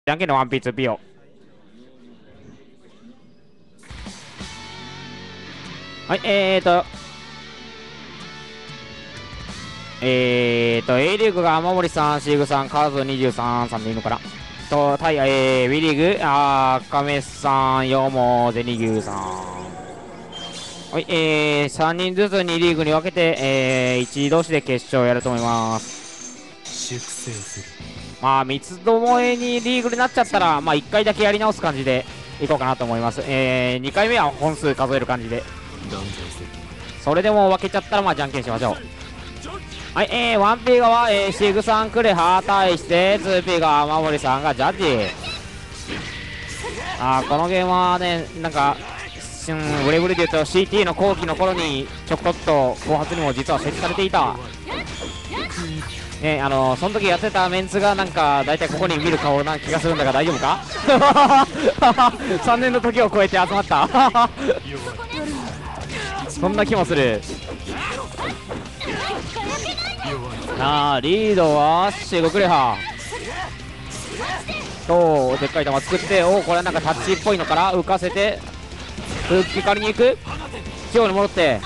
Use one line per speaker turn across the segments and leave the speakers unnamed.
じゃんけんのワンピーツピオ。はい、A リーグが雨森さん、シーグさん、カーズ23、3でいいのかな対、ウィリーグ、カメさん、ヨモ、ゼニギューさん。はい、3人ずつ2リーグに分けて、1位同士で決勝をやると思います。
粛清する。
まあ、三つどもえにリーグになっちゃったら、まあ、1回だけやり直す感じでいこうかなと思います。2回目は本数数える感じで。
断罪する。
それでも分けちゃったら、まあ、じゃんけんしましょう。はい、1P 側、シグさん、クレハ対して、2P が雨森さんがジャッジ。このゲームはね、なんか、ブレブレで言うと CT の後期の頃にちょこっと後発にも実は設置されていた。ね、その時やってたメンツがなんか大体ここに見る顔な気がするんだが大丈夫か3年の時を超えて集まったそんな気もする。リードはシゴクレハとでっかい球作って、これはなんかタッチっぽいのから浮かせて復帰借りに行く。中央に戻って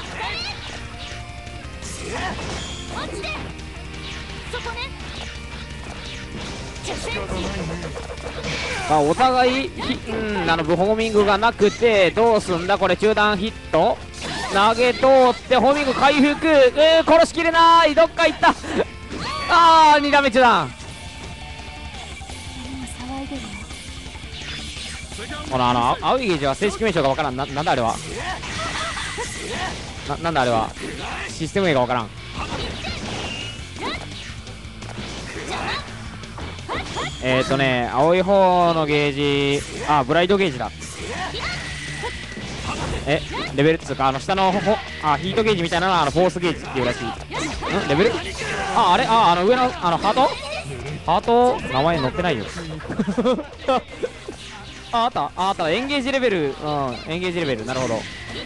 お互いブホーミングがなくてどうすんだこれ。中段ヒット投げ通ってホーミング回復、殺しきれない。どっか行った2打目中段。この青いゲージは正式名称がわからん。なんだあれは。なんだあれは。システム名がわからん。青い方のゲージ、ブライドゲージだ。レベルっつうか、下のヒートゲージみたいなのはフォースゲージっていうらしい。レベルあれ上のハート名前載ってないよあったエンゲージレベル。エンゲージレベル、なるほど。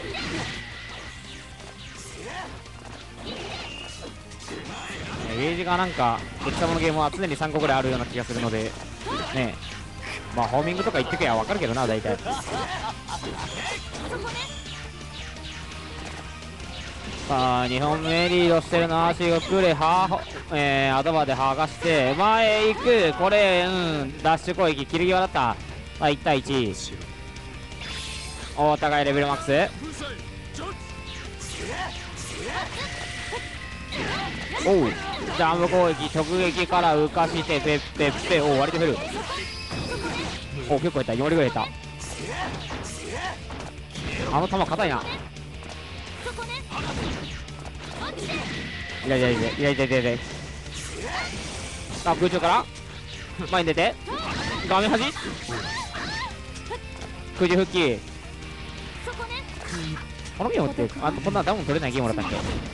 ゲージがなんか敵様のゲームは常に3個ぐらいあるような気がするのでね。まあホーミングとか言ってけば分かるけどな大体。2本目リードしてるのは足をくれアドバで剥がして前行く。これダッシュ攻撃切り際だった。1対1。お互いレベルマックス。ジャンプ攻撃直撃から浮かしてペッペッペ。割と減る。結構減った。4割ぐらい減った。球硬いな。いや空中から前に出て画面端空中復帰。このゲームってこんなダウン取れないゲームだったっけ。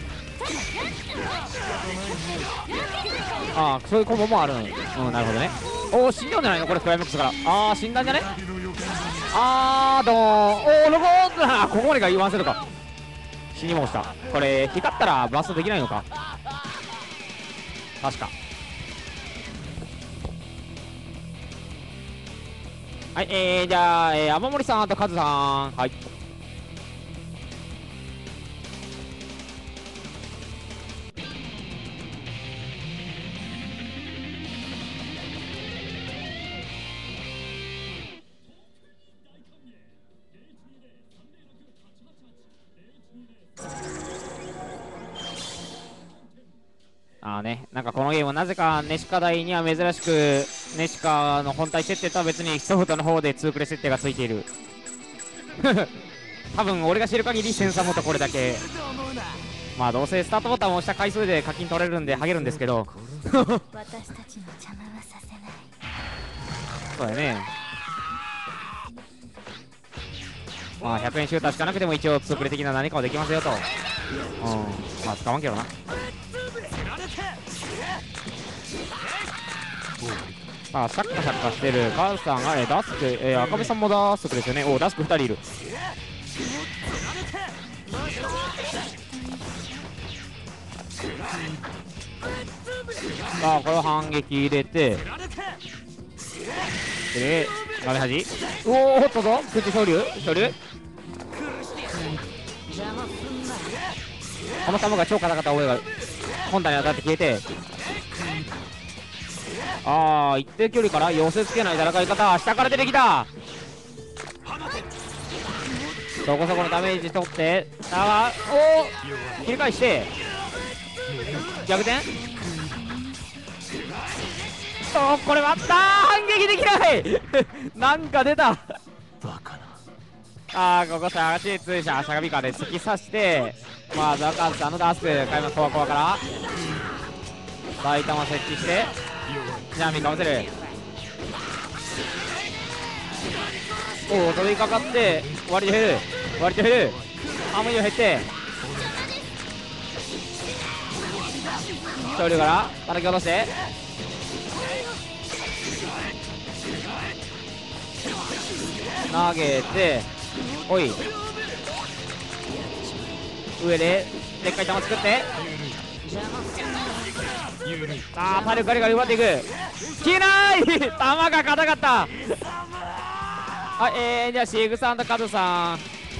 そういうコンボもある。なるほどね。死んだんじゃないのこれ。クライマックスから死んだんじゃね。ロゴーここまでが言わんせるか。死にもした。これ光ったらバーストできないのか確か。はい、じゃあ、雨森さんとカズさん。はい。なんかこのゲームなぜかネシカ台には珍しくネシカの本体設定とは別にソフトの方で2プレ設定がついている多分俺が知る限りセンサーもとこれだけ。まあどうせスタートボタンを押した回数で課金取れるんでハゲるんですけど
私たちの邪魔はさせない。
そうだよね。まあ100円シューターしかなくても一応2プレ的な何かはできますよと。まあ使わんけどな。シャッカシャッカしてるカズさんが、ダスク、赤部さんもダスクですよね。ダスク2人いる。これを反撃入れてで画面端、おーっとぞ口昇竜この球が超硬かった覚えが本体に当たって消えて、一定距離から寄せつけない戦い方、下から出てきた。そこそこのダメージ取って、切り返して逆転。これ待ったー、反撃できないなんか出た
バカな。
ここさし通車しゃがみからで突き刺して、ザカンさんのダース開幕コアから大玉設置してジャンミかわせる。飛びかかって割と減る半分以上減って昇竜から叩き落として投げて、上ででっかい球作って、体力ガリガリ奪っていく。消えない球が硬かった。じゃあシグさんとカズさん、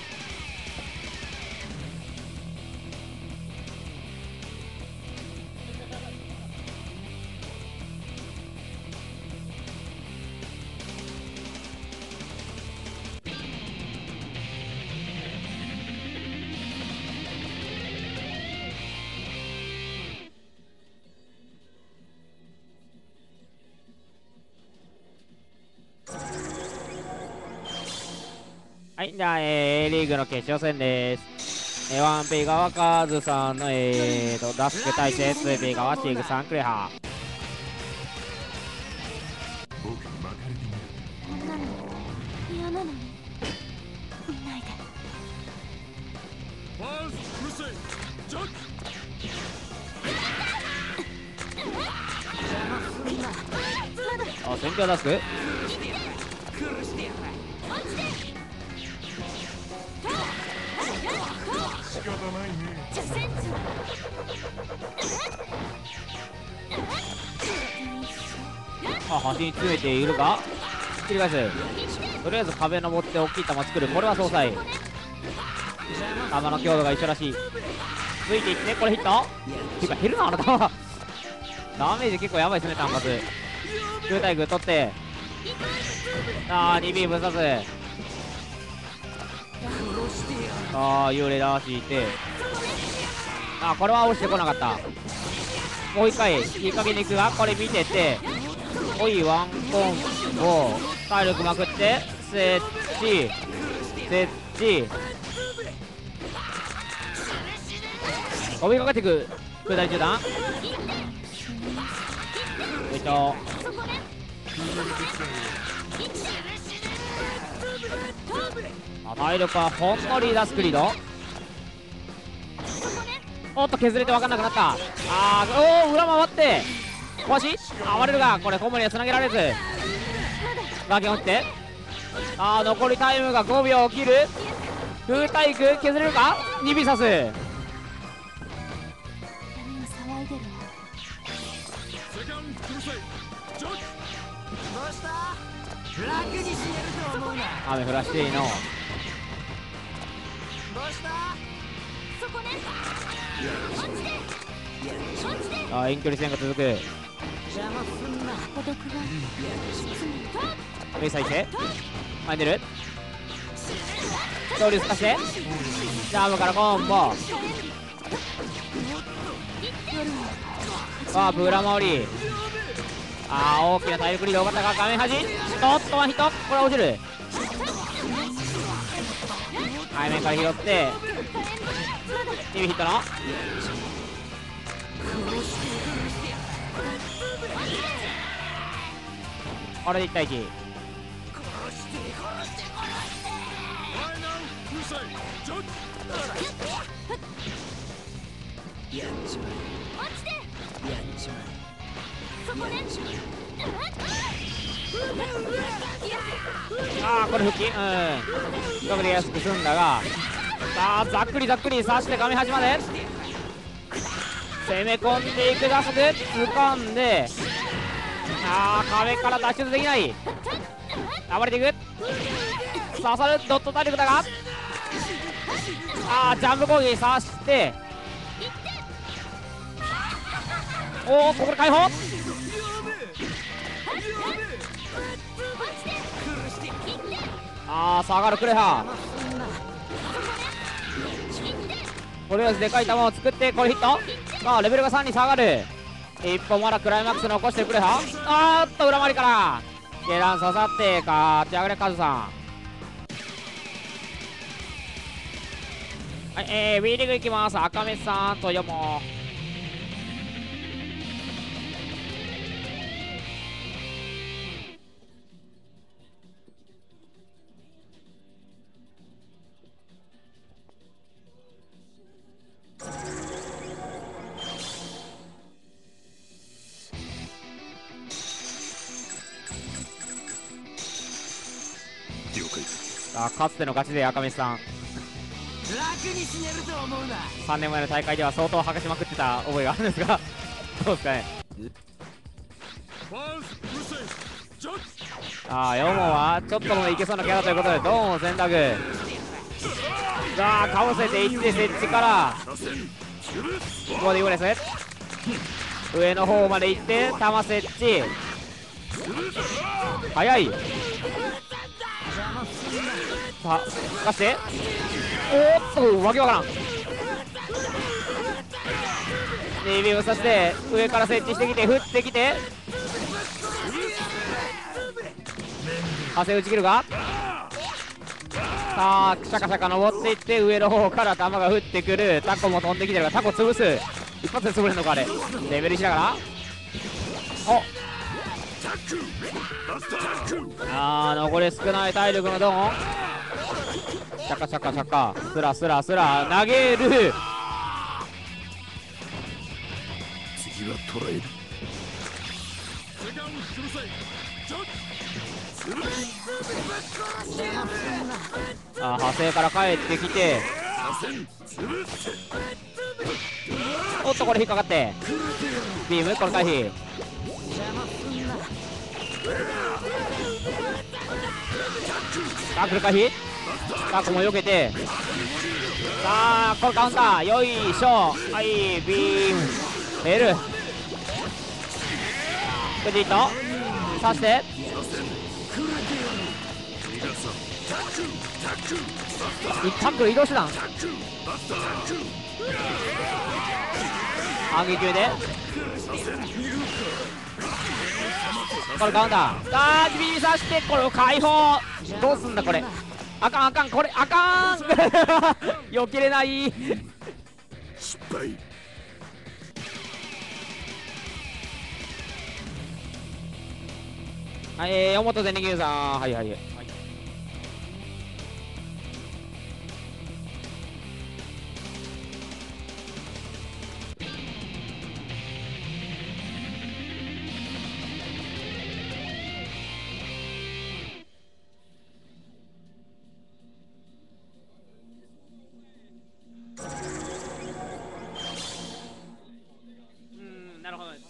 じゃあ、A リーグの決勝戦です。ワンペイ側カズさんの、ダスク対戦、ツーペイ側シグさんクレハ。
僕に巻かれてみる。
こんなの嫌なのに見ないで。
ファーストクルセイジャック。
戦況ダスク
仕方ないね。
端に詰めているが切り返す。とりあえず壁登って大きい球作る。これは総裁球の強度が一緒らしい。ついていってこれヒットっていうか減るなあなたはダメージ結構やばいですね単発。空対空取って2B 分割幽霊らしいてこれは落ちてこなかった。もう一回引っ掛けに行くがこれ見ててワンコンボ体力まくって設置飛びかかっていく空大中段体力はほんのりダスクリード。削れて分かんなくなった。裏回って壊し暴れるがこれコムにはつなげられず崖落ちて残りタイムが5秒を切る。風体育削れるか2ビ刺す。
何を騒いでるの。
セカンドクルセイジャック。
どうした楽に死ねると思うな。
雨降らしていいの。
どうした
そこね。
遠距離戦が続く。
邪魔すんな。
孤独が
ベイサイして前に出る勝利すかしてジャムからコンボワープ裏回り大きな体力リード多かったが画面端ワンヒットこれは落ちる。背面から拾って2ヒットのこれで1対1。
ファイナルクルセイジャック。
やっちまえやっちまえ。
そこね。
これ復帰特に安く済んだがざっくり刺して画面端まで攻め込んでいくダスク掴んで壁から脱出できない。 暴れていく。刺さるドット体力だが、ジャンプ攻撃刺して、おお、ここで解放。下がるクレハ。とりあえずでかい球を作って、これヒット。さあレベルが3に下がる。一本まだクライマックス残してるクレハ。裏回りからゲラン刺さって勝ち上がれカズさん。はい、WE リーグいきます。赤目さんとよも。かつての勝ちで赤目さん、
楽に死ねると思うな。
3年前の大会では相当剥がしまくってた覚えがあるんですがどうですかね。
ファーストうるせいジャッジ。
ヨモはちょっともいけそうなキャラということでドーンを選択。かぶせていって設置からここでイオレス上の方まで行って玉設置早い。さあ出してわけわからん。レビューさせて上から設置してきて振ってきて汗打ち切るが、さあシャカシャカ登っていって上の方から球が降ってくる。タコも飛んできてるがタコ潰す。一発で潰れるのかあれ。レベルしながら残り少ない体力のドン。シャカシャカシャカスラスラスラ投げる。
次は捉える。セカンドうるさいジャッジ。
派生から帰ってきてこれ引っかかってビームこれ回避。タックル回避。タコも避けてこれカウンターよいしょ。はいビームヘルクジット刺してタックル移動手段反撃級でこれカウンタービビ刺してこれを解放。どうすんだこれ。あかんあかんこれあかん避けれない
失敗。
はい、山本善二牛さんはいはい、なるほどね。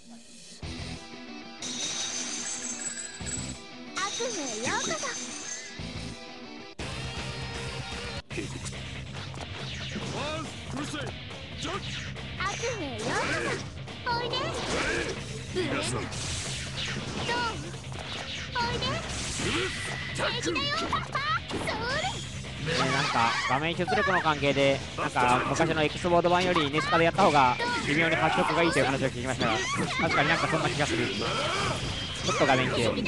悪夢へようこそ。
ファーストうるさいジャッジ。
悪夢へようこそ。おいでブレンドンおいで平気だよパパそ
なんか画面出力の関係でなんか昔の X ボード版よりネスカでやった方が微妙に発色がいいという話を聞きましたが、確かになんかそんな気がする。ちょっと画面綺麗。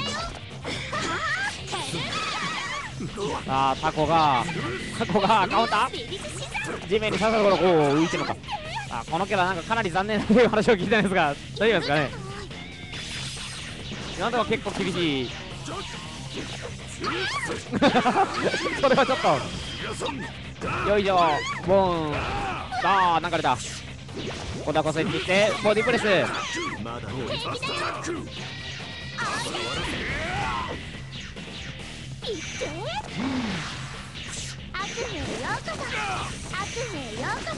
タコがカウンター地面に刺さる頃浮いてるのか。このキャラなんかかなり残念という話を聞いたんですが大丈夫ですかね。今のところ結構厳しいそれはちょっとよいしょボーン。なんか出た。小田こ設置してボディプレス
まだ
悪夢へようこそ悪夢へようこ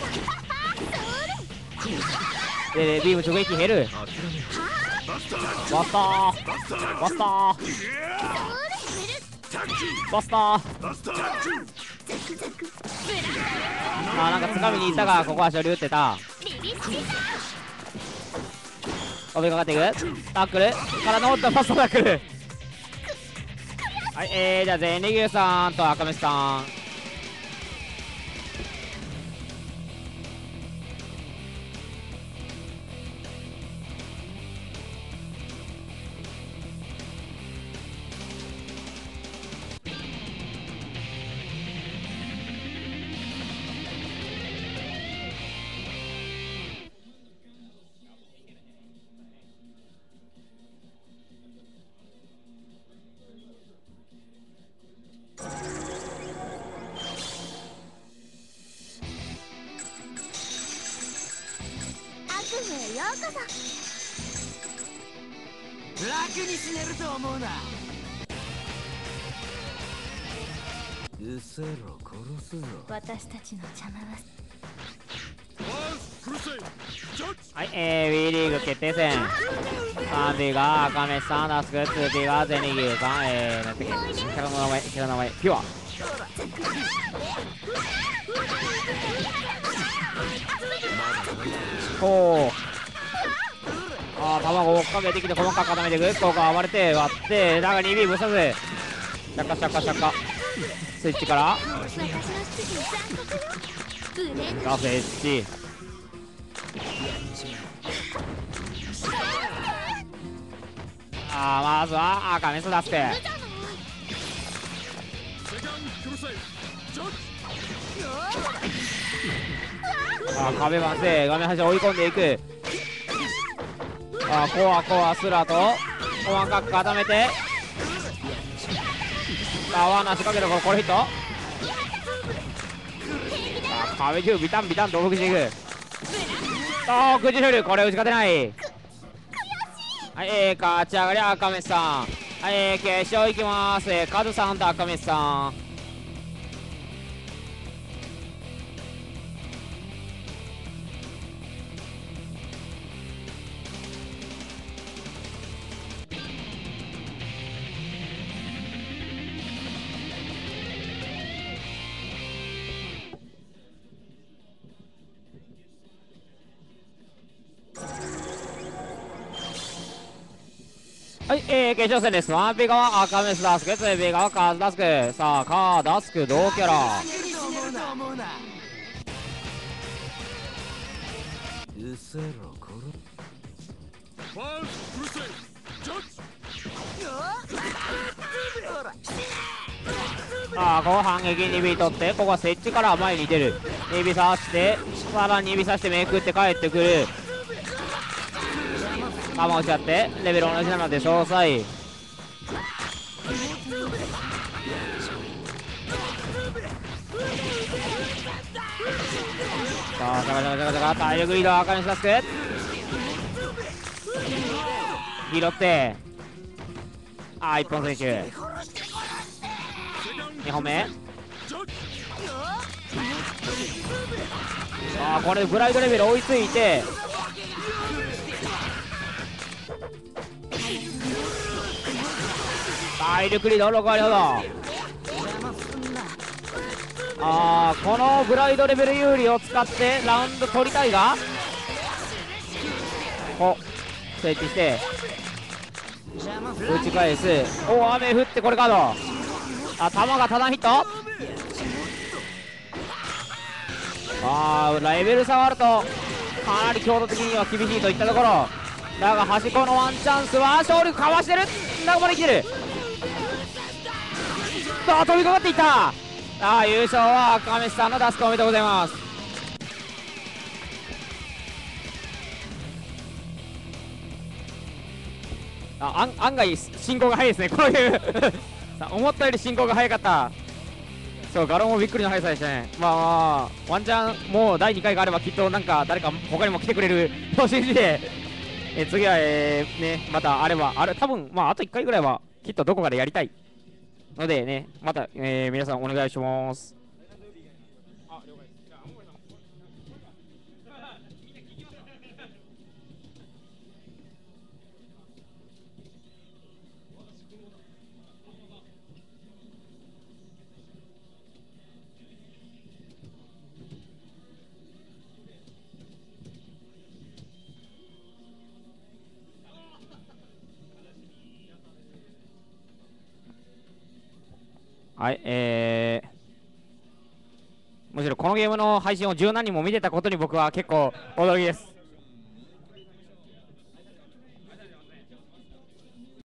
そ
でビーム直撃減る。割ったーバスター。
マスター
なんかつかみに行ったが、ここは処理打ってた。飛びかかっていく。タックルからのバスタータックル。はい、じゃあゼニギューさんと赤飯さん。
悪夢へようこそ。
楽に死ねると思うな。うせろ、殺すぞ。
私たちの邪魔は
ファーストクルセイジャッジ
はい、WE リーグ決定戦。3B が赤飯さん、ナスク、2B がゼニギューさん、なんだっけ、キャラの名前、ピュア。ほう。卵を追っかけてきて細かく固めていく。ここ暴れて割って、だが 2B ぶっ刺す。シャカシャカシャカ。スイッチから
私の出自に残酷よ。ブレンド
ガスエッジ。まずは赤メス出して。
じゃない。
セカンドクルセイジャッジ
壁番で画面端追い込んでいく。コアスラと細かく固めて、罠仕掛ける。これヒット。壁中ビタンビタンと動きしていく。くじフル、これ打ち勝てない。はい、勝ち上がり赤飯さん。はい、決勝いきます。カズさんと赤飯さん。はい、決勝戦です。1P 側赤メスダスク、2P 側カーズダスク。さあ、カーダスク同キャラ。
うせろ、
ファーストクルセイジャッジ
後半撃2尾取って、ここは設置から前に出る。2尾刺して、さらに2尾刺してめくって帰ってくる。弾打ち合って、レベル同じなので詳細。さあ、ジャカジャカジャカジャカ、体力リード赤にし出す。拾って、1本選手。2本目。これブライドレベル追いついて、体力リード6割ほど。このブライドレベル有利を使ってラウンド取りたいが、設置して打ち返す。雨降ってこれカード。球が多段ヒット。レベル下がるとかなり強度的には厳しいといったところだが、端っこのワンチャンスは勝利かわしてる。中まで来てる。飛びかかっていった。優勝は赤飯さんのダスク、おめでとうございます。案外進行が早いですね、こういう思ったより進行が早かった。そう、ガロンもびっくりの速さでしたね。ワンチャンもう第2回があればきっとなんか誰か他にも来てくれると信じて、次はまたあれば多分あと1回ぐらいはきっとどこかでやりたいのでね、また、皆さんお願いします。 はい、むしろこのゲームの配信を十何人も見てたことに僕は結構驚きです。